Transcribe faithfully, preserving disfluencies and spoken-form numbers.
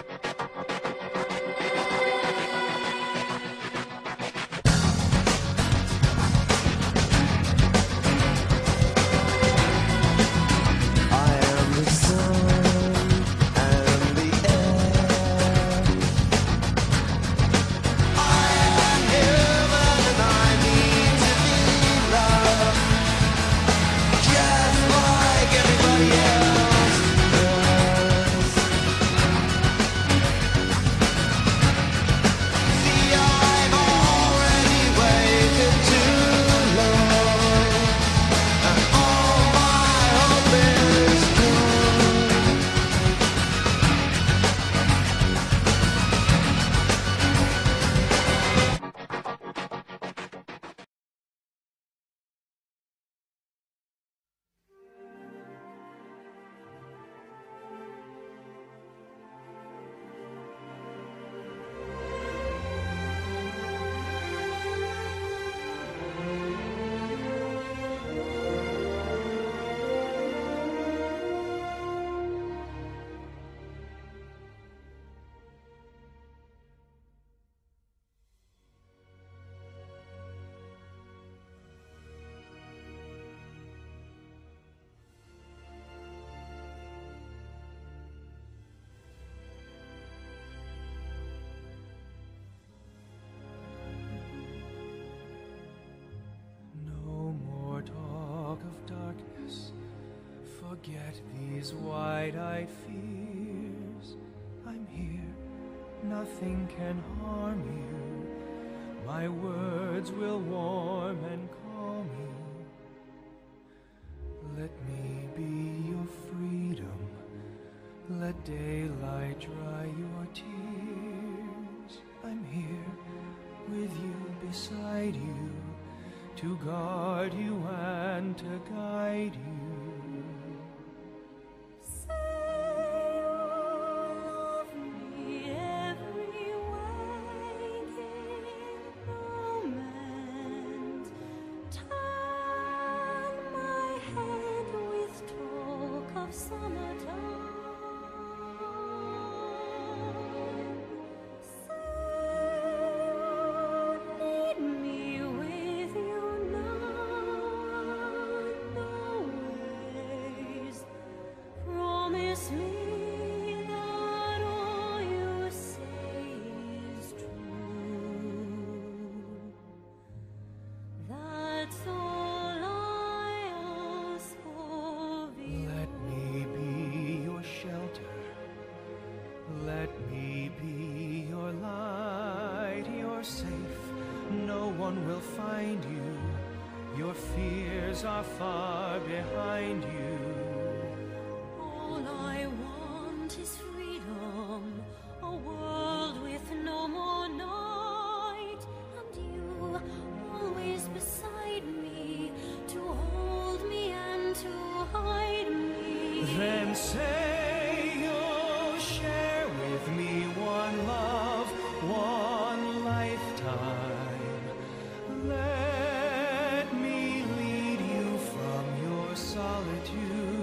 Forget these wide-eyed fears. I'm here, nothing can harm you. My words will warm and calm you. Let me be your freedom. Let daylight dry your tears. I'm here with you, beside you, to guard you and to guide you. Let me be your light, you're safe, no one will find you. Your fears are far behind you. All I want is freedom, a world with no more night, and you always beside me, to hold me and to hide me. Then say you'll share with me one love, one lifetime. Let me lead you from your solitude.